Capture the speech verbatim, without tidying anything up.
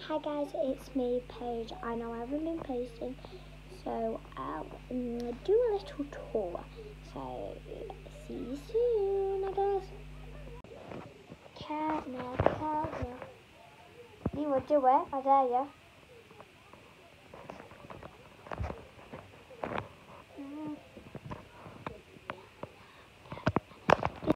Hi guys, it's me, Paige. I know I haven't been posting, so I'll um, do a little tour. So, see you soon, I guess. Cat, no, cat, no. You will do it, I dare you.